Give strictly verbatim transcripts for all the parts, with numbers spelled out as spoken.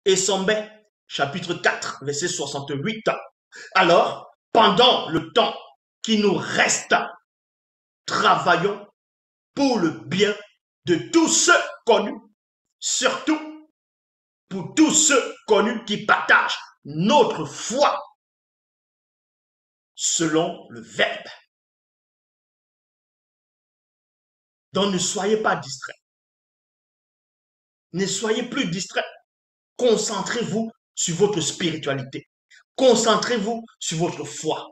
Et Sombet, chapitre quatre, verset soixante-huit. Alors, pendant le temps qui nous reste, travaillons pour le bien de tous ceux connus, surtout pour tous ceux connus qui partagent notre foi selon le Verbe. Donc ne soyez pas distraits. Ne soyez plus distraits. Concentrez-vous sur votre spiritualité. Concentrez-vous sur votre foi.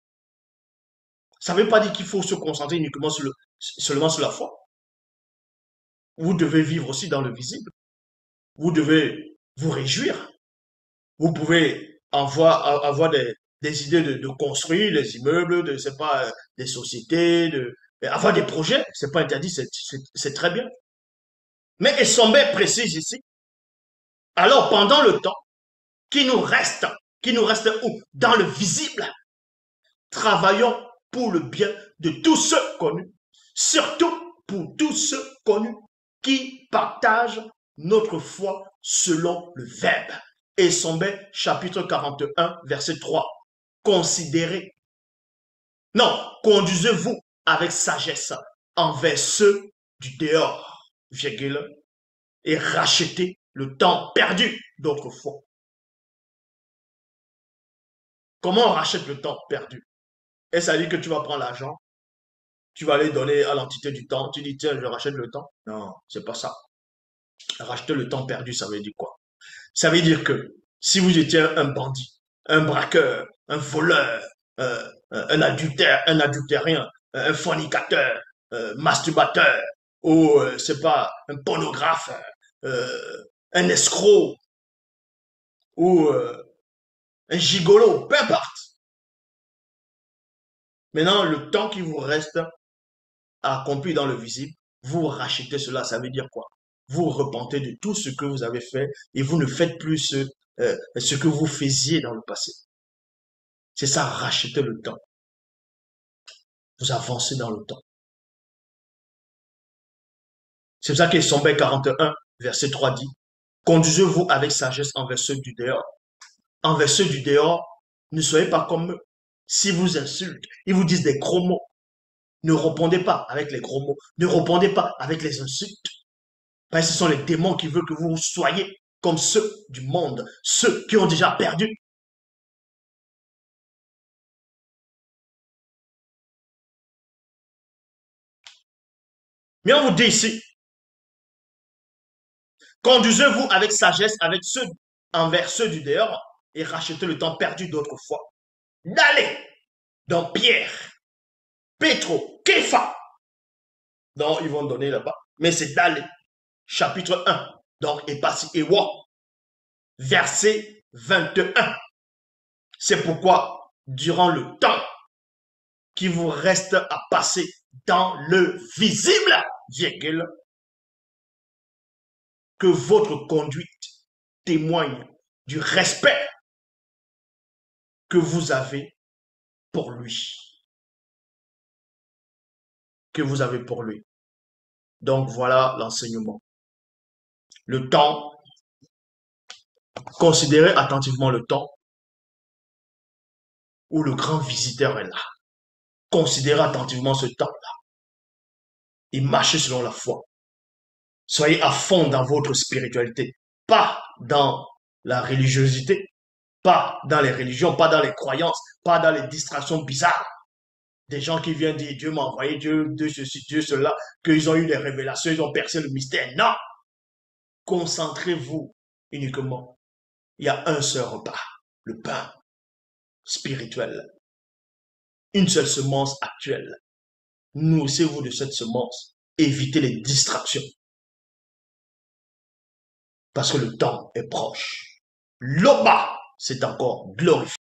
Ça ne veut pas dire qu'il faut se concentrer uniquement sur le, seulement sur la foi. Vous devez vivre aussi dans le visible. Vous devez vous réjouir. Vous pouvez avoir, avoir des, des idées de, de construire des immeubles, de, c'est pas, des sociétés, de, avoir des projets. C'est pas interdit, c'est très bien. Mais Essombe précise ici, alors pendant le temps qui nous reste, qui nous reste où? Dans le visible. Travaillons pour le bien de tous ceux connus, surtout pour tous ceux connus qui partagent notre foi selon le Verbe. Et Sombe, chapitre quarante et un, verset trois. Considérez, non, conduisez-vous avec sagesse envers ceux du dehors, virgule, et rachetez le temps perdu d'autrefois. Comment on rachète le temps perdu? Et ça dit que tu vas prendre l'argent, tu vas aller donner à l'entité du temps, tu dis tiens, je rachète le temps. Non, c'est pas ça. Racheter le temps perdu, ça veut dire quoi? Ça veut dire que si vous étiez un bandit, un braqueur, un voleur, euh, un adultère, un adultérien, un fornicateur, un masturbateur, ou euh, c'est pas un pornographe, euh, un escroc, ou euh, un gigolo, peu importe. Maintenant, le temps qui vous reste accompli dans le visible, vous rachetez cela. Ça veut dire quoi? Vous repentez de tout ce que vous avez fait et vous ne faites plus ce, euh, ce que vous faisiez dans le passé. C'est ça, racheter le temps. Vous avancez dans le temps. C'est pour ça que Sombe quarante et un, verset trois dit, conduisez-vous avec sagesse envers ceux du dehors. Envers ceux du dehors, ne soyez pas comme eux. Si vous insultent, ils vous disent des gros mots. Ne répondez pas avec les gros mots. Ne répondez pas avec les insultes. Parce que ce sont les démons qui veulent que vous soyez comme ceux du monde, ceux qui ont déjà perdu. Mais on vous dit ici, conduisez-vous avec sagesse avec ceux envers ceux du dehors et rachetez le temps perdu d'autrefois. D'aller dans Pierre, Pétro, Képha. Donc, ils vont donner là-bas. Mais c'est d'aller. Chapitre un. Donc, et pas et wa. Verset vingt et un. C'est pourquoi, durant le temps qui vous reste à passer dans le visible, virgule, que votre conduite témoigne du respect que vous avez pour lui. Que vous avez pour lui. Donc voilà l'enseignement. Le temps, considérez attentivement le temps où le grand visiteur est là. Considérez attentivement ce temps-là et marchez selon la foi. Soyez à fond dans votre spiritualité, pas dans la religiosité, pas dans les religions, pas dans les croyances, pas dans les distractions bizarres. Des gens qui viennent dire Dieu m'a envoyé, Dieu, Dieu ceci, Dieu cela, qu'ils ont eu des révélations, ils ont percé le mystère. Non! Concentrez-vous uniquement. Il y a un seul repas, le pain spirituel. Une seule semence actuelle. Nourrissez-vous de cette semence. Évitez les distractions. Parce que le temps est proche. L'Oba, c'est encore glorifié.